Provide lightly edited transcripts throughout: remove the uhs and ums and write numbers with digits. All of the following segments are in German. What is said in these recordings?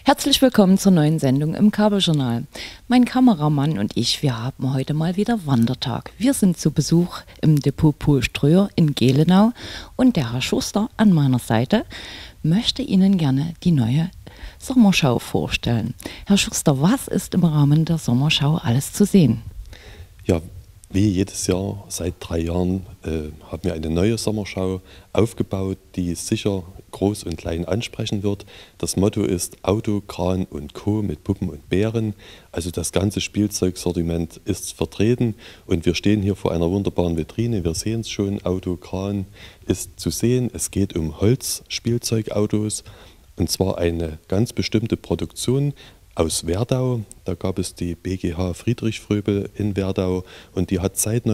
Herzlich willkommen zur neuen Sendung im Kabeljournal. Mein Kameramann und ich, wir haben heute mal wieder Wandertag. Wir sind zu Besuch im Depot Pool Ströer in Gelenau und der Herr Schuster an meiner Seite möchte Ihnen gerne die neue Sommerschau vorstellen. Herr Schuster, was ist im Rahmen der Sommerschau alles zu sehen? Ja, wie jedes Jahr, seit 3 Jahren, haben wir eine neue Sommerschau aufgebaut, die sicher groß und klein ansprechen wird. Das Motto ist Auto, Kran und Co. mit Puppen und Bären. Also das ganze Spielzeugsortiment ist vertreten und wir stehen hier vor einer wunderbaren Vitrine. Wir sehen es schon, Auto, Kran ist zu sehen. Es geht um Holzspielzeugautos und zwar eine ganz bestimmte Produktion aus Werdau. Da gab es die BGH Friedrich Fröbel in Werdau und die hat seit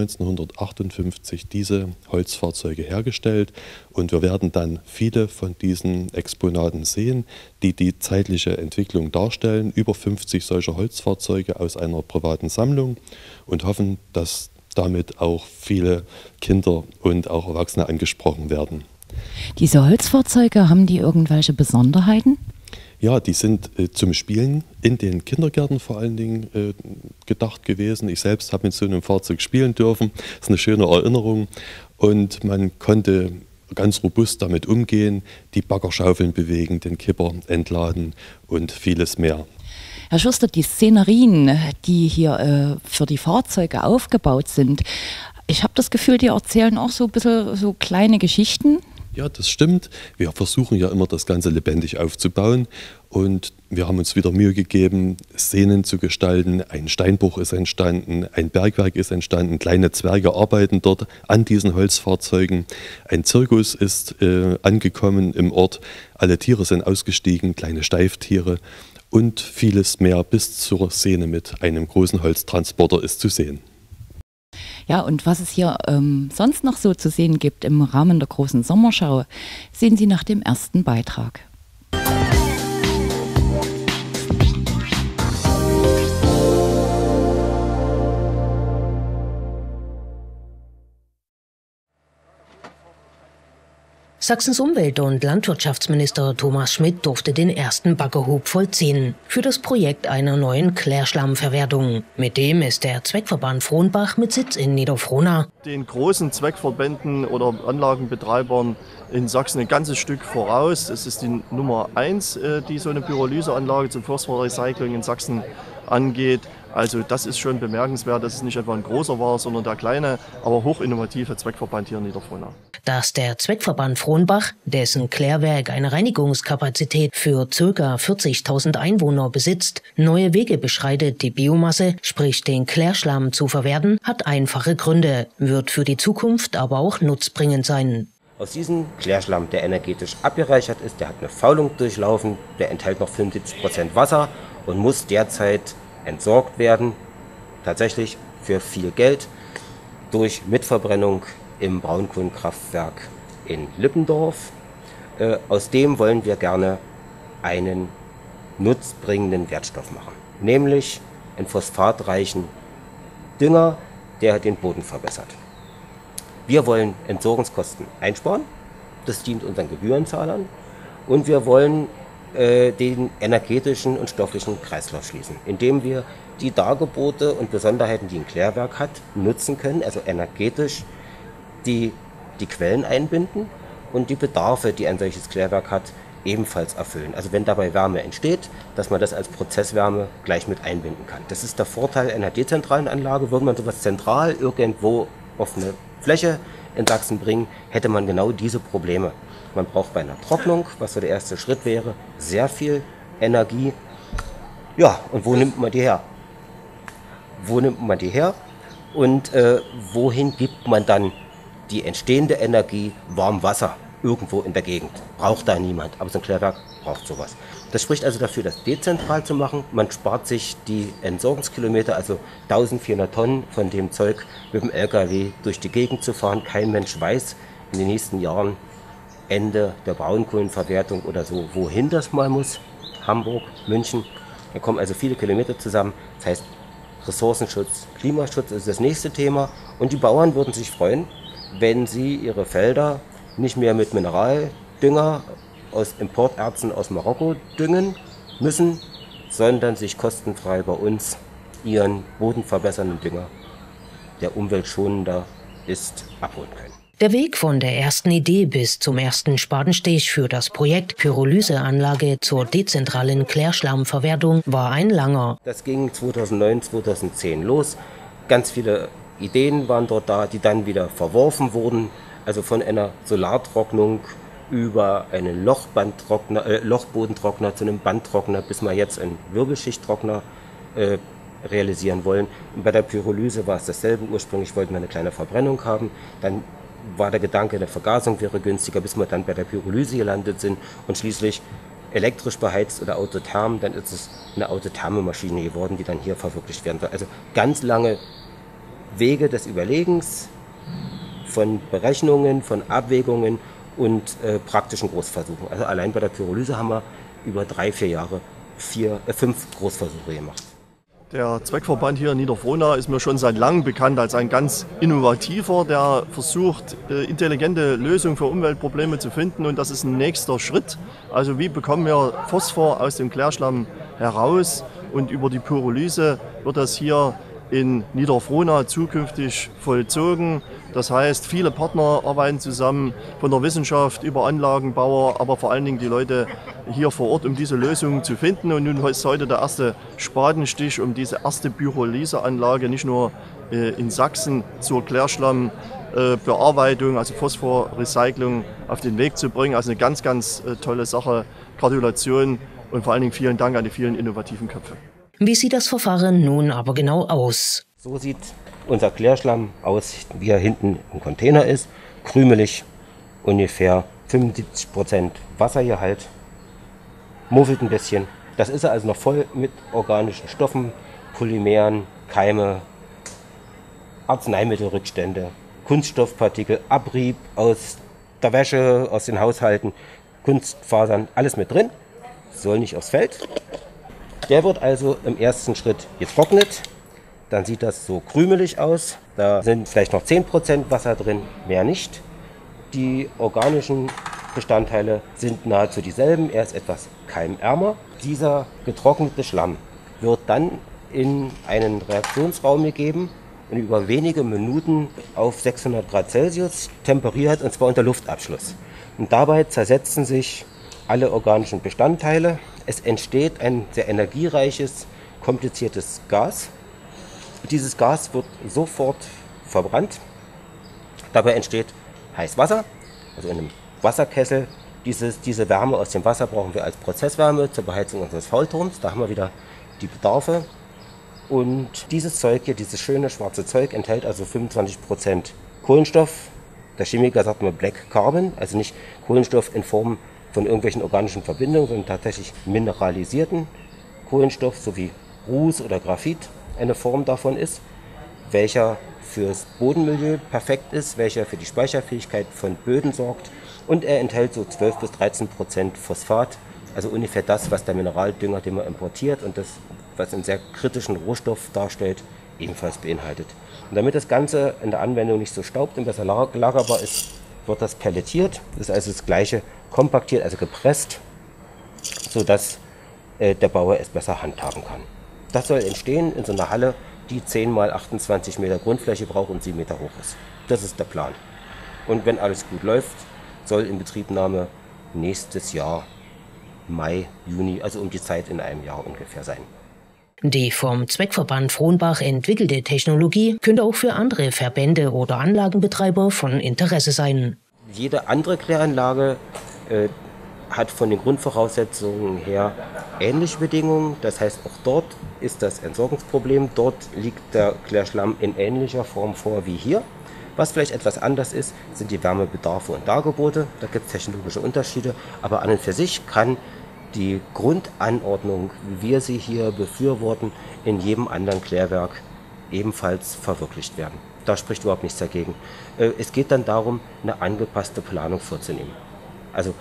1958 diese Holzfahrzeuge hergestellt und wir werden dann viele von diesen Exponaten sehen, die die zeitliche Entwicklung darstellen. Über 50 solcher Holzfahrzeuge aus einer privaten Sammlung und hoffen, dass damit auch viele Kinder und auch Erwachsene angesprochen werden. Diese Holzfahrzeuge, haben die irgendwelche Besonderheiten? Ja, die sind zum Spielen in den Kindergärten vor allen Dingen gedacht gewesen. Ich selbst habe mit so einem Fahrzeug spielen dürfen. Das ist eine schöne Erinnerung. Und man konnte ganz robust damit umgehen, die Baggerschaufeln bewegen, den Kipper entladen und vieles mehr. Herr Schuster, die Szenerien, die hier für die Fahrzeuge aufgebaut sind, ich habe das Gefühl, die erzählen auch so ein bisschen so kleine Geschichten. Ja, das stimmt. Wir versuchen ja immer, das Ganze lebendig aufzubauen und wir haben uns wieder Mühe gegeben, Szenen zu gestalten. Ein Steinbruch ist entstanden, ein Bergwerk ist entstanden, kleine Zwerge arbeiten dort an diesen Holzfahrzeugen. Ein Zirkus ist angekommen im Ort, alle Tiere sind ausgestiegen, kleine Steiftiere und vieles mehr bis zur Szene mit einem großen Holztransporter ist zu sehen. Ja, und was es hier sonst noch so zu sehen gibt im Rahmen der großen Sommerschau, sehen Sie nach dem ersten Beitrag. Sachsens Umwelt- und Landwirtschaftsminister Thomas Schmidt durfte den ersten Baggerhub vollziehen für das Projekt einer neuen Klärschlammverwertung. Mit dem ist der Zweckverband Frohnbach mit Sitz in Niederfrohna den großen Zweckverbänden oder Anlagenbetreibern in Sachsen ein ganzes Stück voraus. Es ist die Nummer 1, die so eine Pyrolyseanlage zum Phosphorrecycling in Sachsen angeht. Also das ist schon bemerkenswert, dass es nicht etwa ein großer war, sondern der kleine, aber hochinnovative Zweckverband hier in Niederfrohna. Dass der Zweckverband Frohnbach, dessen Klärwerk eine Reinigungskapazität für ca. 40.000 Einwohner besitzt, neue Wege beschreitet, die Biomasse, sprich den Klärschlamm, zu verwerten, hat einfache Gründe, wird für die Zukunft aber auch nutzbringend sein. Aus diesem Klärschlamm, der energetisch abgereichert ist, der hat eine Faulung durchlaufen, der enthält noch 75% Wasser und muss derzeit entsorgt werden, tatsächlich für viel Geld, durch Mitverbrennung im Braunkohlenkraftwerk in Lippendorf. Aus dem wollen wir gerne einen nutzbringenden Wertstoff machen, nämlich einen phosphatreichen Dünger, der den Boden verbessert. Wir wollen Entsorgungskosten einsparen, das dient unseren Gebührenzahlern, und wir wollen den energetischen und stofflichen Kreislauf schließen, indem wir die Dargebote und Besonderheiten, die ein Klärwerk hat, nutzen können, also energetisch die Quellen einbinden und die Bedarfe, die ein solches Klärwerk hat, ebenfalls erfüllen. Also wenn dabei Wärme entsteht, dass man das als Prozesswärme gleich mit einbinden kann. Das ist der Vorteil einer dezentralen Anlage. Würde man sowas zentral irgendwo auf eine Fläche in Sachsen bringen, hätte man genau diese Probleme. Man braucht bei einer Trocknung, was so der erste Schritt wäre, sehr viel Energie. Ja, und wo nimmt man die her? Wo nimmt man die her? Und wohin gibt man dann die entstehende Energie? Warm Wasser, irgendwo in der Gegend. Braucht da niemand, aber so ein Klärwerk braucht sowas. Das spricht also dafür, das dezentral zu machen. Man spart sich die Entsorgungskilometer, also 1400 Tonnen von dem Zeug mit dem LKW durch die Gegend zu fahren. Kein Mensch weiß in den nächsten Jahren, Ende der Braunkohlenverwertung oder so, wohin das mal muss. Hamburg, München, da kommen also viele Kilometer zusammen. Das heißt, Ressourcenschutz, Klimaschutz ist das nächste Thema. Und die Bauern würden sich freuen, wenn sie ihre Felder nicht mehr mit Mineraldünger aus Importerzen aus Marokko düngen, müssen, sondern sich kostenfrei bei uns ihren bodenverbessernden Dünger, der umweltschonender ist, abholen können. Der Weg von der ersten Idee bis zum ersten Spatenstich für das Projekt Pyrolyseanlage zur dezentralen Klärschlammverwertung war ein langer. Das ging 2009, 2010 los. Ganz viele Ideen waren dort da, die dann wieder verworfen wurden. Also von einer Solartrocknung über einen Lochbodentrockner zu einem Bandtrockner, bis wir jetzt einen Wirbelschichttrockner realisieren wollen. Und bei der Pyrolyse war es dasselbe. Ursprünglich wollten wir eine kleine Verbrennung haben. Dann war der Gedanke, eine Vergasung wäre günstiger, bis wir dann bei der Pyrolyse gelandet sind und schließlich elektrisch beheizt oder autotherm, dann ist es eine autotherme Maschine geworden, die dann hier verwirklicht werden soll. Also ganz lange Wege des Überlegens, von Berechnungen, von Abwägungen und praktischen Großversuchen. Also allein bei der Pyrolyse haben wir über 3-4 Jahre 5 Großversuche gemacht. Der Zweckverband hier in Niederfrohnau ist mir schon seit langem bekannt als ein ganz innovativer, der versucht, intelligente Lösungen für Umweltprobleme zu finden. Und das ist ein nächster Schritt. Also wie bekommen wir Phosphor aus dem Klärschlamm heraus? Und über die Pyrolyse wird das hier in Niederfrohnau zukünftig vollzogen. Das heißt, viele Partner arbeiten zusammen, von der Wissenschaft über Anlagenbauer, aber vor allen Dingen die Leute hier vor Ort, um diese Lösungen zu finden. Und nun ist heute der erste Spatenstich, um diese erste Pyrolyseanlage nicht nur in Sachsen zur Klärschlammbearbeitung, also Phosphorrecycling, auf den Weg zu bringen. Also eine ganz, ganz tolle Sache. Gratulation und vor allen Dingen vielen Dank an die vielen innovativen Köpfe. Wie sieht das Verfahren nun aber genau aus? So sieht unser Klärschlamm aus, wie er hinten im Container ist. Krümelig, ungefähr 75% Wassergehalt, muffelt ein bisschen. Das ist er also noch voll mit organischen Stoffen, Polymeren, Keime, Arzneimittelrückstände, Kunststoffpartikel, Abrieb aus der Wäsche, aus den Haushalten, Kunstfasern, alles mit drin. Soll nicht aufs Feld. Der wird also im ersten Schritt getrocknet. Dann sieht das so krümelig aus. Da sind vielleicht noch 10% Wasser drin, mehr nicht. Die organischen Bestandteile sind nahezu dieselben. Er ist etwas keimärmer. Dieser getrocknete Schlamm wird dann in einen Reaktionsraum gegeben und über wenige Minuten auf 600 Grad Celsius temperiert, und zwar unter Luftabschluss. Und dabei zersetzen sich alle organischen Bestandteile. Es entsteht ein sehr energiereiches, kompliziertes Gas. Dieses Gas wird sofort verbrannt. Dabei entsteht Heißwasser, also in einem Wasserkessel. Diese Wärme aus dem Wasser brauchen wir als Prozesswärme zur Beheizung unseres Faulturms. Da haben wir wieder die Bedarfe. Und dieses Zeug hier, dieses schöne schwarze Zeug, enthält also 25% Kohlenstoff. Der Chemiker sagt immer Black Carbon, also nicht Kohlenstoff in Form von irgendwelchen organischen Verbindungen, sondern tatsächlich mineralisierten Kohlenstoff, so wie Ruß oder Graphit eine Form davon ist, welcher fürs Bodenmilieu perfekt ist, welcher für die Speicherfähigkeit von Böden sorgt, und er enthält so 12 bis 13% Phosphat, also ungefähr das, was der Mineraldünger, den man importiert und das, was einen sehr kritischen Rohstoff darstellt, ebenfalls beinhaltet. Und damit das Ganze in der Anwendung nicht so staubt und besser lagerbar ist, wird das pellettiert, das ist also das gleiche, kompaktiert, also gepresst, sodass der Bauer es besser handhaben kann. Das soll entstehen in so einer Halle, die 10 mal 28 Meter Grundfläche braucht und 7 Meter hoch ist. Das ist der Plan. Und wenn alles gut läuft, soll Inbetriebnahme nächstes Jahr, Mai, Juni, also um die Zeit in einem Jahr ungefähr sein. Die vom Zweckverband Frohnbach entwickelte Technologie könnte auch für andere Verbände oder Anlagenbetreiber von Interesse sein. Jede andere Kläranlage hat von den Grundvoraussetzungen her ähnliche Bedingungen. Das heißt, auch dort ist das Entsorgungsproblem. Dort liegt der Klärschlamm in ähnlicher Form vor wie hier. Was vielleicht etwas anders ist, sind die Wärmebedarfe und Dargebote. Da gibt es technologische Unterschiede. Aber an und für sich kann die Grundanordnung, wie wir sie hier befürworten, in jedem anderen Klärwerk ebenfalls verwirklicht werden. Da spricht überhaupt nichts dagegen. Es geht dann darum, eine angepasste Planung vorzunehmen. Also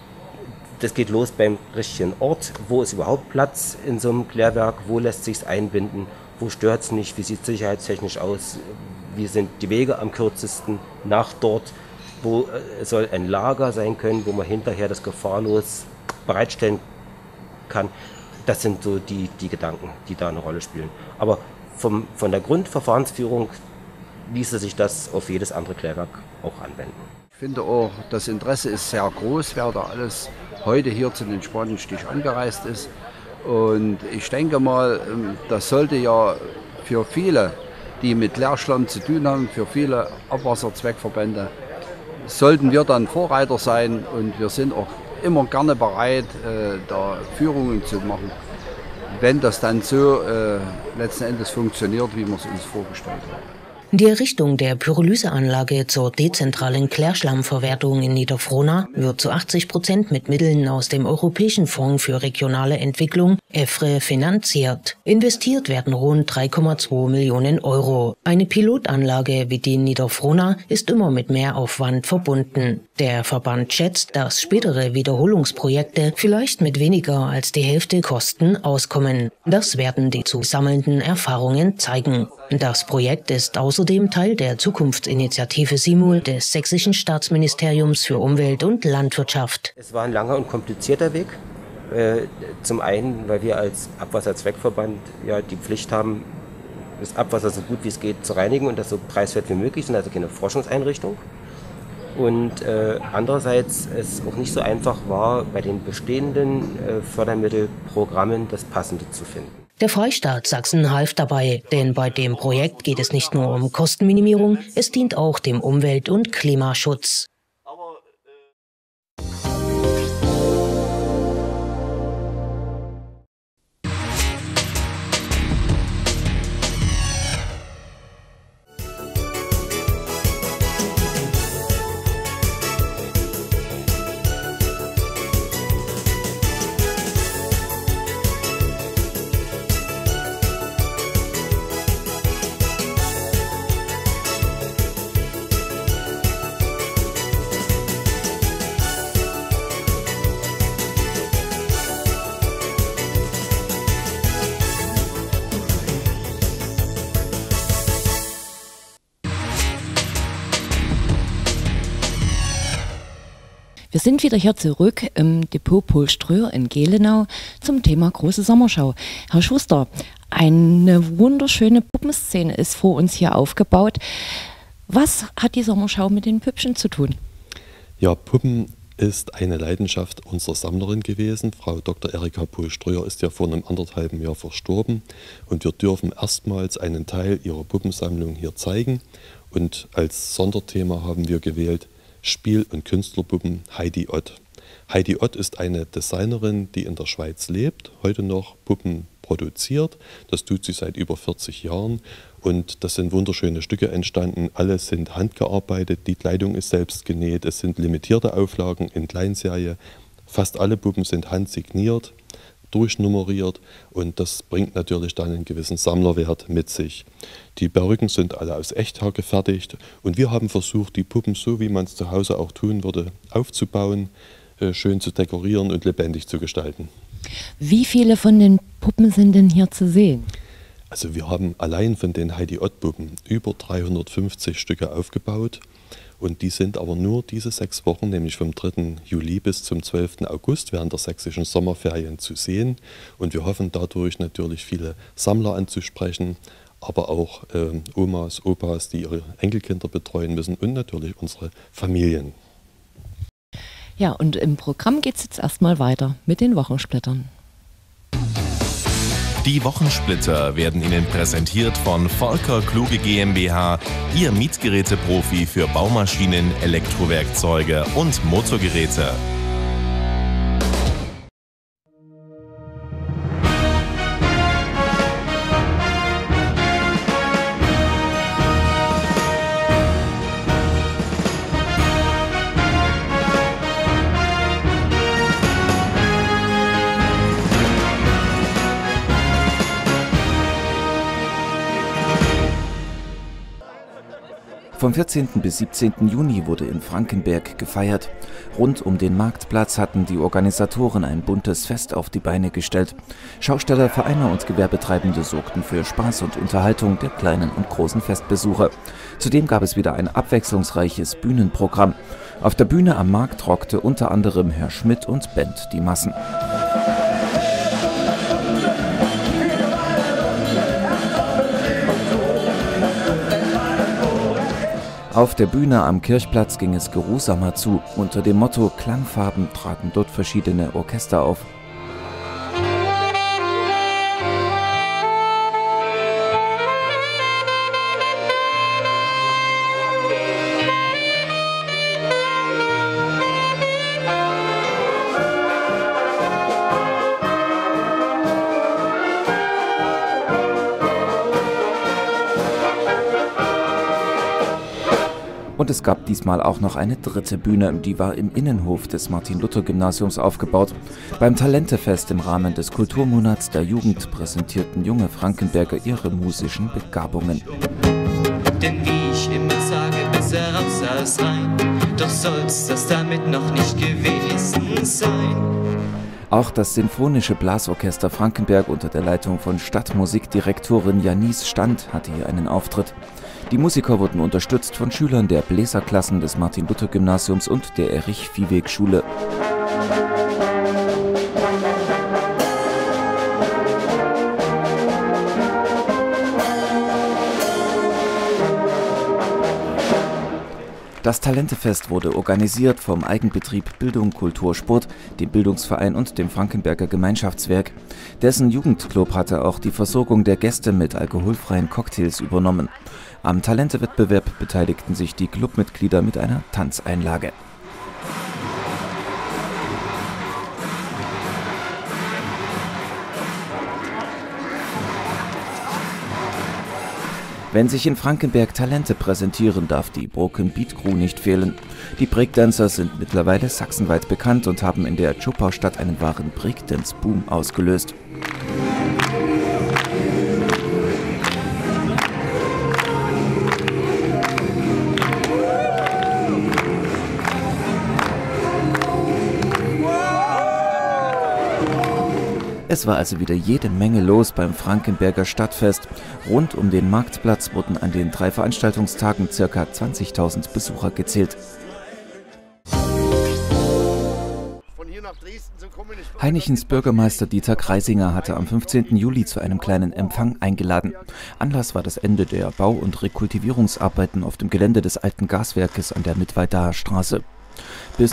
das geht los beim richtigen Ort. Wo ist überhaupt Platz in so einem Klärwerk? Wo lässt sich es einbinden? Wo stört es nicht? Wie sieht es sicherheitstechnisch aus? Wie sind die Wege am kürzesten nach dort? Wo soll ein Lager sein können, wo man hinterher das gefahrlos bereitstellen kann? Das sind so die Gedanken, die da eine Rolle spielen. Aber von der Grundverfahrensführung ließe sich das auf jedes andere Klärwerk auch anwenden. Ich finde auch, das Interesse ist sehr groß, wer da alles heute hier zu den Spatenstich angereist ist. Und ich denke mal, das sollte ja für viele, die mit Leerschlamm zu tun haben, für viele Abwasserzweckverbände, sollten wir dann Vorreiter sein. Und wir sind auch immer gerne bereit, da Führungen zu machen, wenn das dann so letzten Endes funktioniert, wie wir es uns vorgestellt haben. Die Errichtung der Pyrolyseanlage zur dezentralen Klärschlammverwertung in Niederfrohna wird zu 80% mit Mitteln aus dem Europäischen Fonds für regionale Entwicklung, EFRE, finanziert. Investiert werden rund 3,2 Millionen Euro. Eine Pilotanlage wie die in Niederfrohna ist immer mit Mehraufwand verbunden. Der Verband schätzt, dass spätere Wiederholungsprojekte vielleicht mit weniger als die Hälfte Kosten auskommen. Das werden die zu sammelnden Erfahrungen zeigen. Das Projekt ist außerdem Teil der Zukunftsinitiative SIMUL des Sächsischen Staatsministeriums für Umwelt und Landwirtschaft. Es war ein langer und komplizierter Weg. Zum einen, weil wir als Abwasserzweckverband ja die Pflicht haben, das Abwasser so gut wie es geht zu reinigen und das so preiswert wie möglich, sind also keine Forschungseinrichtung. Und andererseits es auch nicht so einfach war, bei den bestehenden Fördermittelprogrammen das Passende zu finden. Der Freistaat Sachsen half dabei, denn bei dem Projekt geht es nicht nur um Kostenminimierung, es dient auch dem Umwelt- und Klimaschutz. Wir sind wieder hier zurück im Depot Paul Ströer in Gelenau zum Thema große Sommerschau. Herr Schuster, eine wunderschöne Puppenszene ist vor uns hier aufgebaut. Was hat die Sommerschau mit den Püppchen zu tun? Ja, Puppen ist eine Leidenschaft unserer Sammlerin gewesen. Frau Dr. Erika Paul Ströer ist ja vor einem 1,5 Jahr verstorben und wir dürfen erstmals einen Teil ihrer Puppensammlung hier zeigen. Und als Sonderthema haben wir gewählt Spiel- und Künstlerpuppen Heidi Ott. Heidi Ott ist eine Designerin, die in der Schweiz lebt, heute noch Puppen produziert. Das tut sie seit über 40 Jahren und das sind wunderschöne Stücke entstanden. Alle sind handgearbeitet, die Kleidung ist selbst genäht, es sind limitierte Auflagen in Kleinserie. Fast alle Puppen sind handsigniert, durchnummeriert und das bringt natürlich dann einen gewissen Sammlerwert mit sich. Die Perücken sind alle aus Echthaar gefertigt und wir haben versucht, die Puppen so, wie man es zu Hause auch tun würde, aufzubauen, schön zu dekorieren und lebendig zu gestalten. Wie viele von den Puppen sind denn hier zu sehen? Also wir haben allein von den Heidi Ott Puppen über 350 Stücke aufgebaut. Und die sind aber nur diese 6 Wochen, nämlich vom 3. Juli bis zum 12. August während der sächsischen Sommerferien zu sehen. Und wir hoffen dadurch natürlich viele Sammler anzusprechen, aber auch Omas, Opas, die ihre Enkelkinder betreuen müssen und natürlich unsere Familien. Ja, und im Programm geht es jetzt erstmal weiter mit den Wochensplittern. Die Wochensplitter werden Ihnen präsentiert von Volker Kluge GmbH, Ihr Mietgeräteprofi für Baumaschinen, Elektrowerkzeuge und Motorgeräte. Vom 14. bis 17. Juni wurde in Frankenberg gefeiert. Rund um den Marktplatz hatten die Organisatoren ein buntes Fest auf die Beine gestellt. Schausteller, Vereine und Gewerbetreibende sorgten für Spaß und Unterhaltung der kleinen und großen Festbesucher. Zudem gab es wieder ein abwechslungsreiches Bühnenprogramm. Auf der Bühne am Markt rockte unter anderem Herr Schmidt und Band die Massen. Auf der Bühne am Kirchplatz ging es geruhsamer zu. Unter dem Motto Klangfarben traten dort verschiedene Orchester auf. Und es gab diesmal auch noch eine dritte Bühne, die war im Innenhof des Martin-Luther-Gymnasiums aufgebaut. Beim Talentefest im Rahmen des Kulturmonats der Jugend präsentierten junge Frankenberger ihre musischen Begabungen. Denn wie ich immer sage, besser raus als rein, doch soll's das damit noch nicht gewesen sein. Auch das Sinfonische Blasorchester Frankenberg unter der Leitung von Stadtmusikdirektorin Janice Stand hatte hier einen Auftritt. Die Musiker wurden unterstützt von Schülern der Bläserklassen des Martin-Luther-Gymnasiums und der Erich-Viehweg-Schule. Das Talentefest wurde organisiert vom Eigenbetrieb Bildung, Kultur, Sport, dem Bildungsverein und dem Frankenberger Gemeinschaftswerk. Dessen Jugendclub hatte auch die Versorgung der Gäste mit alkoholfreien Cocktails übernommen. Am Talentewettbewerb beteiligten sich die Clubmitglieder mit einer Tanzeinlage. Wenn sich in Frankenberg Talente präsentieren, darf die Broken Beat Crew nicht fehlen. Die Breakdancer sind mittlerweile sachsenweit bekannt und haben in der Zschopaustadt einen wahren Breakdance-Boom ausgelöst. Es war also wieder jede Menge los beim Frankenberger Stadtfest. Rund um den Marktplatz wurden an den 3 Veranstaltungstagen ca. 20.000 Besucher gezählt. Heinichens Bürgermeister Dieter Kreisinger hatte am 15. Juli zu einem kleinen Empfang eingeladen. Anlass war das Ende der Bau- und Rekultivierungsarbeiten auf dem Gelände des alten Gaswerkes an der Mittweitaer Straße. Bis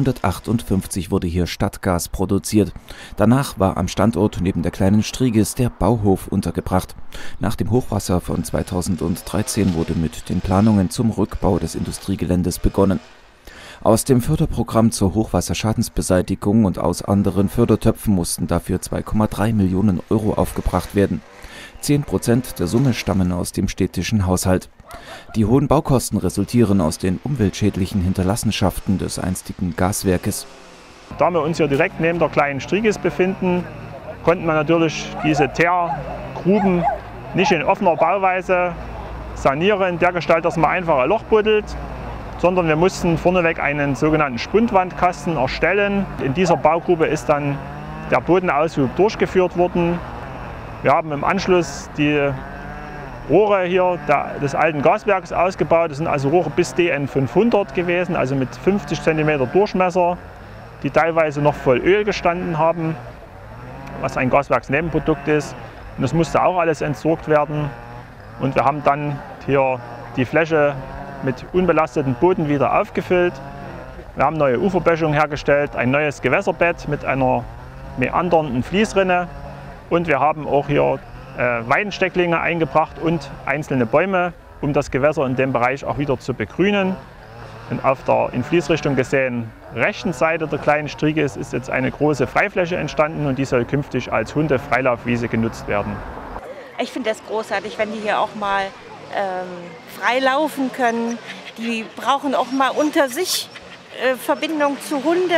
1958 wurde hier Stadtgas produziert. Danach war am Standort neben der kleinen Strieges der Bauhof untergebracht. Nach dem Hochwasser von 2013 wurde mit den Planungen zum Rückbau des Industriegeländes begonnen. Aus dem Förderprogramm zur Hochwasserschadensbeseitigung und aus anderen Fördertöpfen mussten dafür 2,3 Millionen Euro aufgebracht werden. 10% der Summe stammen aus dem städtischen Haushalt. Die hohen Baukosten resultieren aus den umweltschädlichen Hinterlassenschaften des einstigen Gaswerkes. Da wir uns hier direkt neben der kleinen Strieges befinden, konnten wir natürlich diese Teergruben nicht in offener Bauweise sanieren, dergestalt, dass man einfach ein Loch buddelt, sondern wir mussten vorneweg einen sogenannten Spundwandkasten erstellen. In dieser Baugrube ist dann der Bodenaushub durchgeführt worden. Wir haben im Anschluss die Rohre hier des alten Gaswerks ausgebaut. Das sind also Rohre bis DN 500 gewesen, also mit 50 cm Durchmesser, die teilweise noch voll Öl gestanden haben, was ein Gaswerksnebenprodukt ist. Und das musste auch alles entsorgt werden. Und wir haben dann hier die Fläche mit unbelasteten Boden wieder aufgefüllt. Wir haben neue Uferböschung hergestellt, ein neues Gewässerbett mit einer meandernden Fließrinne. Und wir haben auch hier Weidenstecklinge eingebracht und einzelne Bäume, um das Gewässer in dem Bereich auch wieder zu begrünen. Und auf der in Fließrichtung gesehen rechten Seite der kleinen Strieges ist jetzt eine große Freifläche entstanden und die soll künftig als Hundefreilaufwiese genutzt werden. Ich finde das großartig, wenn die hier auch mal frei laufen können. Die brauchen auch mal unter sich Verbindung zu Hunde.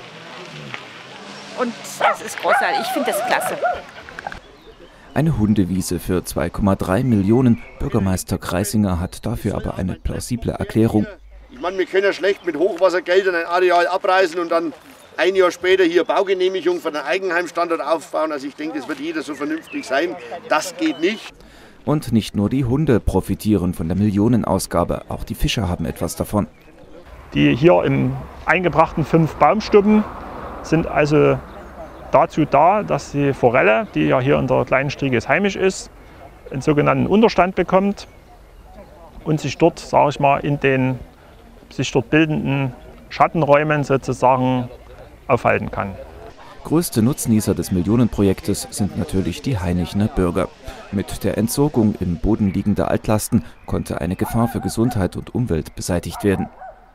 Und das ist großartig. Ich finde das klasse. Eine Hundewiese für 2,3 Millionen. Bürgermeister Kreisinger hat dafür aber eine plausible Erklärung. Ich meine, wir können ja schlecht mit Hochwassergeldern ein Areal abreißen und dann ein Jahr später hier Baugenehmigung für den Eigenheimstandort aufbauen. Also ich denke, das wird jeder so vernünftig sein. Das geht nicht. Und nicht nur die Hunde profitieren von der Millionenausgabe, auch die Fischer haben etwas davon. Die hier im eingebrachten 5 Baumstubben sind also dazu da, dass die Forelle, die ja hier in der kleinen Strieges heimisch ist, einen sogenannten Unterstand bekommt. und sich dort, sage ich mal, in den sich dort bildenden Schattenräumen sozusagen aufhalten kann. Größte Nutznießer des Millionenprojektes sind natürlich die Hainichener Bürger. Mit der Entsorgung im Boden liegender Altlasten konnte eine Gefahr für Gesundheit und Umwelt beseitigt werden.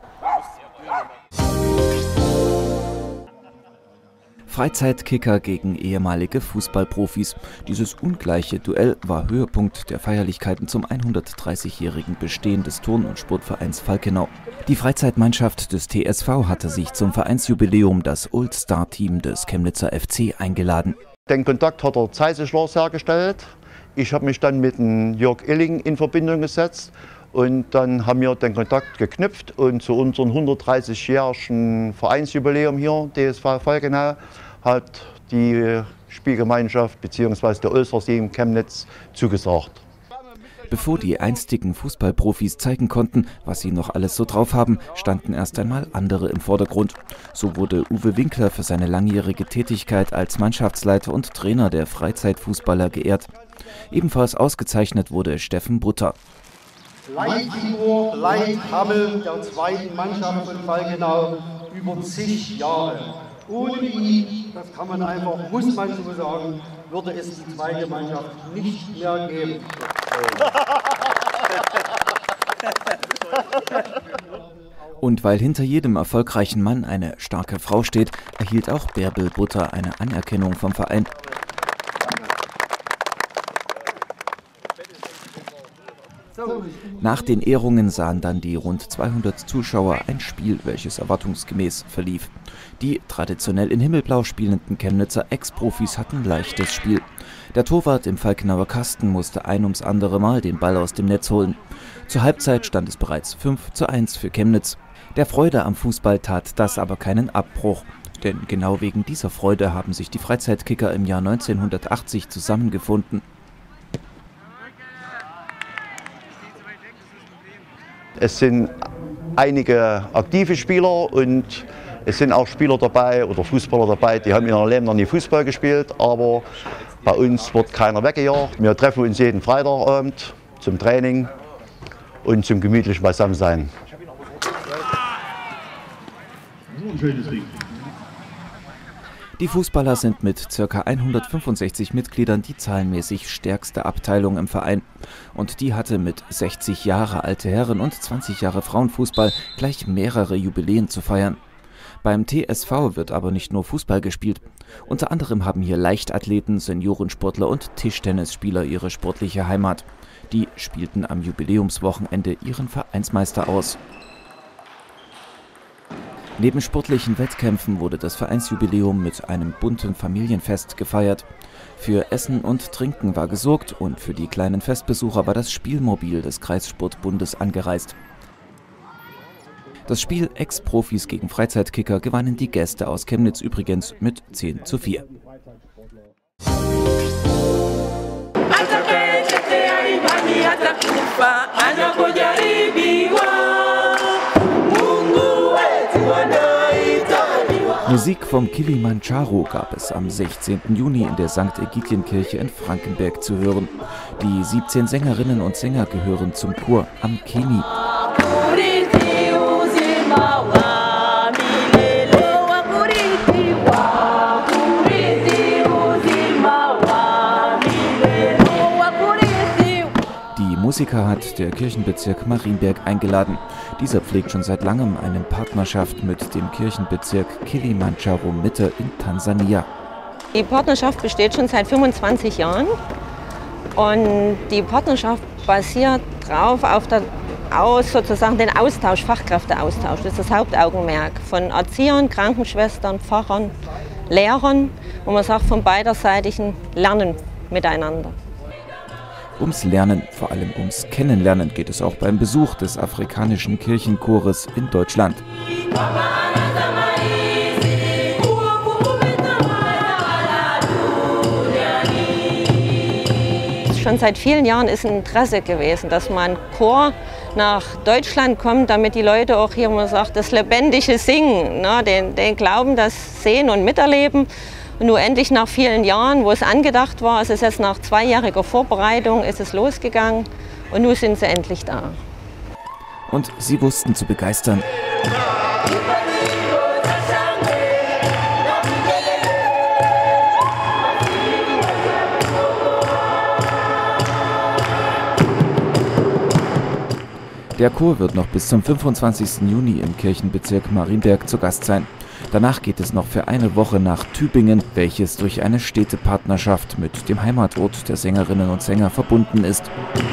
Freizeitkicker gegen ehemalige Fußballprofis. Dieses ungleiche Duell war Höhepunkt der Feierlichkeiten zum 130-jährigen Bestehen des Turn- und Sportvereins Falkenau. Die Freizeitmannschaft des TSV hatte sich zum Vereinsjubiläum das Old-Star-Team des Chemnitzer FC eingeladen. Den Kontakt hat der Zeiseschloss hergestellt. Ich habe mich dann mit dem Jörg Illing in Verbindung gesetzt. Und dann haben wir den Kontakt geknüpft und zu unserem 130-jährigen Vereinsjubiläum hier, DSV Falkenau, hat die Spielgemeinschaft bzw. der Ulster-Team Chemnitz zugesagt. Bevor die einstigen Fußballprofis zeigen konnten, was sie noch alles so drauf haben, standen erst einmal andere im Vordergrund. So wurde Uwe Winkler für seine langjährige Tätigkeit als Mannschaftsleiter und Trainer der Freizeitfußballer geehrt. Ebenfalls ausgezeichnet wurde Steffen Butter. Leitfigur, Leithammel der zweiten Mannschaft von Falkenau über zig Jahre. Ohne ihn, das kann man einfach, muss man so sagen, würde es die zweite Mannschaft nicht mehr geben. Und weil hinter jedem erfolgreichen Mann eine starke Frau steht, erhielt auch Bärbel Butter eine Anerkennung vom Verein. Nach den Ehrungen sahen dann die rund 200 Zuschauer ein Spiel, welches erwartungsgemäß verlief. Die traditionell in Himmelblau spielenden Chemnitzer Ex-Profis hatten leichtes Spiel. Der Torwart im Falkenauer Kasten musste ein ums andere Mal den Ball aus dem Netz holen. Zur Halbzeit stand es bereits 5:1 für Chemnitz. Der Freude am Fußball tat das aber keinen Abbruch. Denn genau wegen dieser Freude haben sich die Freizeitkicker im Jahr 1980 zusammengefunden. Es sind einige aktive Spieler und es sind auch Spieler dabei oder Fußballer dabei, die haben in ihrem Leben noch nie Fußball gespielt, aber bei uns wird keiner weggejagt. Wir treffen uns jeden Freitagabend zum Training und zum gemütlichen Beisammensein. Die Fußballer sind mit ca. 165 Mitgliedern die zahlenmäßig stärkste Abteilung im Verein. Und die hatte mit 60 Jahre alte Herren und 20 Jahre Frauenfußball gleich mehrere Jubiläen zu feiern. Beim TSV wird aber nicht nur Fußball gespielt. Unter anderem haben hier Leichtathleten, Seniorensportler und Tischtennisspieler ihre sportliche Heimat. Die spielten am Jubiläumswochenende ihren Vereinsmeister aus. Neben sportlichen Wettkämpfen wurde das Vereinsjubiläum mit einem bunten Familienfest gefeiert. Für Essen und Trinken war gesorgt und für die kleinen Festbesucher war das Spielmobil des Kreissportbundes angereist. Das Spiel Ex-Profis gegen Freizeitkicker gewannen die Gäste aus Chemnitz übrigens mit 10:4. Musik vom Kilimanjaro gab es am 16. Juni in der St. Ägidienkirche in Frankenberg zu hören. Die 17 Sängerinnen und Sänger gehören zum Chor am Keni. Die Musiker hat der Kirchenbezirk Marienberg eingeladen. Dieser pflegt schon seit langem eine Partnerschaft mit dem Kirchenbezirk Kilimanjaro Mitte in Tansania. Die Partnerschaft besteht schon seit 25 Jahren und die Partnerschaft basiert darauf sozusagen den Austausch, Fachkräfteaustausch. Das ist das Hauptaugenmerk von Erziehern, Krankenschwestern, Pfarrern, Lehrern, wo man sagt, von beiderseitigen Lernen miteinander. Ums Lernen, vor allem ums Kennenlernen, geht es auch beim Besuch des afrikanischen Kirchenchores in Deutschland. Schon seit vielen Jahren ist ein Interesse gewesen, dass man Chor nach Deutschland kommt, damit die Leute auch hier, man sagt, das lebendige Singen, ne, den Glauben, das Sehen und Miterleben. Und nur endlich nach vielen Jahren, wo es angedacht war, es ist jetzt nach 2-jähriger Vorbereitung, ist es losgegangen und nun sind sie endlich da. Und sie wussten zu begeistern. Der Chor wird noch bis zum 25. Juni im Kirchenbezirk Marienberg zu Gast sein. Danach geht es noch für eine Woche nach Tübingen, welches durch eine Städtepartnerschaft mit dem Heimatort der Sängerinnen und Sänger verbunden ist.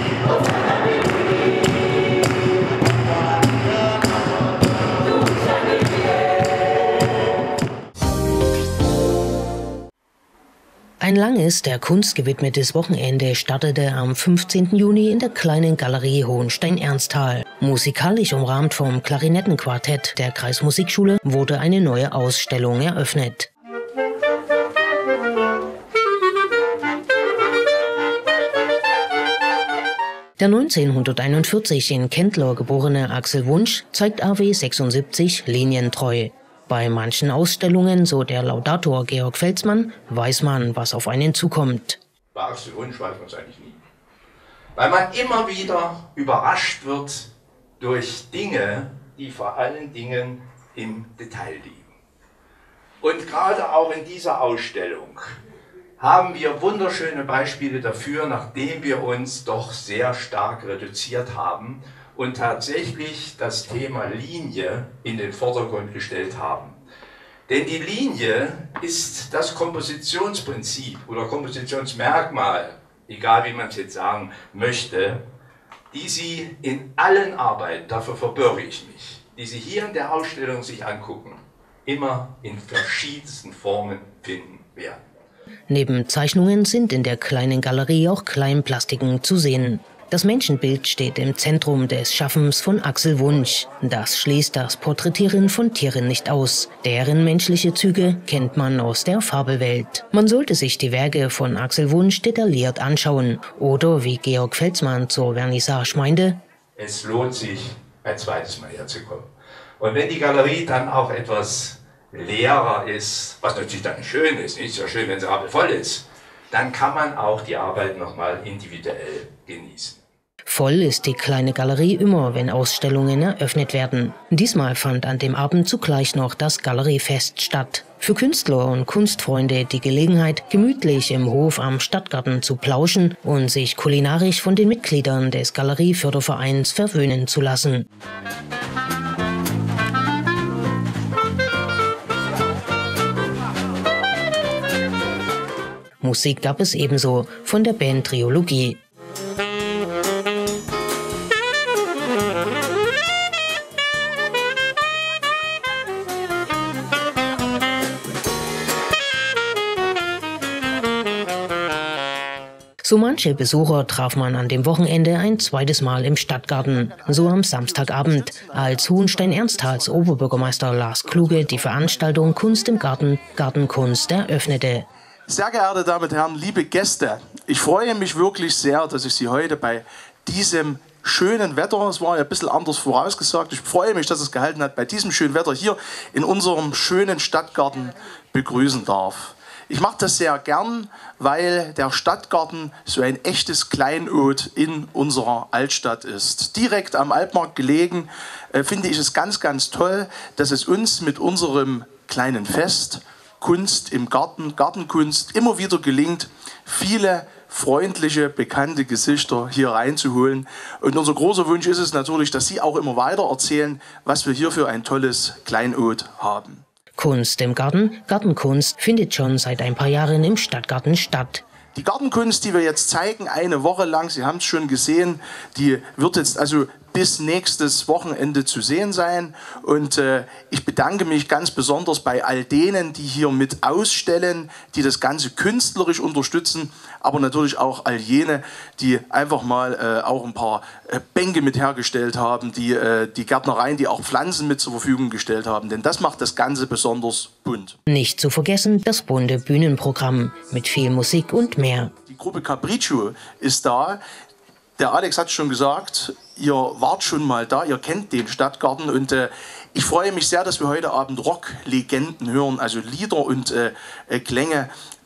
Ein langes, der Kunst gewidmetes Wochenende startete am 15. Juni in der kleinen Galerie Hohenstein-Ernsthal. Musikalisch umrahmt vom Klarinettenquartett der Kreismusikschule wurde eine neue Ausstellung eröffnet. Der 1941 in Kentler geborene Axel Wunsch zeigt AW 76 linientreu. Bei manchen Ausstellungen, so der Laudator Georg Felsmann, weiß man, was auf einen zukommt. Bei Axel Wunsch weiß man es eigentlich nie. Weil man immer wieder überrascht wird durch Dinge, die vor allen Dingen im Detail liegen. Und gerade auch in dieser Ausstellung haben wir wunderschöne Beispiele dafür, nachdem wir uns doch sehr stark reduziert haben und tatsächlich das Thema Linie in den Vordergrund gestellt haben. Denn die Linie ist das Kompositionsprinzip oder Kompositionsmerkmal, egal wie man es jetzt sagen möchte, die Sie in allen Arbeiten, dafür verbürge ich mich, die Sie hier in der Ausstellung sich angucken, immer in verschiedensten Formen finden werden. Neben Zeichnungen sind in der kleinen Galerie auch Kleinplastiken zu sehen. Das Menschenbild steht im Zentrum des Schaffens von Axel Wunsch. Das schließt das Porträtieren von Tieren nicht aus. Deren menschliche Züge kennt man aus der Fabelwelt. Man sollte sich die Werke von Axel Wunsch detailliert anschauen. Oder wie Georg Felsmann zur Vernissage meinte: Es lohnt sich, ein zweites Mal herzukommen. Und wenn die Galerie dann auch etwas leerer ist, was natürlich dann schön ist, nicht so schön, wenn sie rappelvoll ist, dann kann man auch die Arbeit nochmal individuell genießen. Voll ist die kleine Galerie immer, wenn Ausstellungen eröffnet werden. Diesmal fand an dem Abend zugleich noch das Galeriefest statt. Für Künstler und Kunstfreunde die Gelegenheit, gemütlich im Hof am Stadtgarten zu plauschen und sich kulinarisch von den Mitgliedern des Galeriefördervereins verwöhnen zu lassen. Musik gab es ebenso von der Band Triologie. So manche Besucher traf man an dem Wochenende ein zweites Mal im Stadtgarten. So am Samstagabend, als Hohenstein-Ernstthals Oberbürgermeister Lars Kluge die Veranstaltung Kunst im Garten, Gartenkunst eröffnete. Sehr geehrte Damen und Herren, liebe Gäste, ich freue mich wirklich sehr, dass ich Sie heute bei diesem schönen Wetter, es war ja ein bisschen anders vorausgesagt, ich freue mich, dass es gehalten hat, bei diesem schönen Wetter hier in unserem schönen Stadtgarten begrüßen darf. Ich mache das sehr gern, weil der Stadtgarten so ein echtes Kleinod in unserer Altstadt ist. Direkt am Altmarkt gelegen, finde ich es ganz, ganz toll, dass es uns mit unserem kleinen Fest Kunst im Garten, Gartenkunst immer wieder gelingt, viele freundliche, bekannte Gesichter hier reinzuholen. Und unser großer Wunsch ist es natürlich, dass Sie auch immer weiter erzählen, was wir hier für ein tolles Kleinod haben. Kunst im Garten, Gartenkunst, findet schon seit ein paar Jahren im Stadtgarten statt. Die Gartenkunst, die wir jetzt zeigen, eine Woche lang, Sie haben es schon gesehen, die wird jetzt also bis nächstes Wochenende zu sehen sein. Und ich bedanke mich ganz besonders bei all denen, die hier mit ausstellen, die das Ganze künstlerisch unterstützen, aber natürlich auch all jene, die einfach mal auch ein paar Bänke mit hergestellt haben, die Gärtnereien, die auch Pflanzen mit zur Verfügung gestellt haben. Denn das macht das Ganze besonders bunt. Nicht zu vergessen das bunte Bühnenprogramm mit viel Musik und mehr. Die Gruppe Capriccio ist da. Der Alex hat schon gesagt, ihr wart schon mal da, ihr kennt den Stadtgarten und ich freue mich sehr, dass wir heute Abend Rocklegenden hören, also Lieder und Klänge,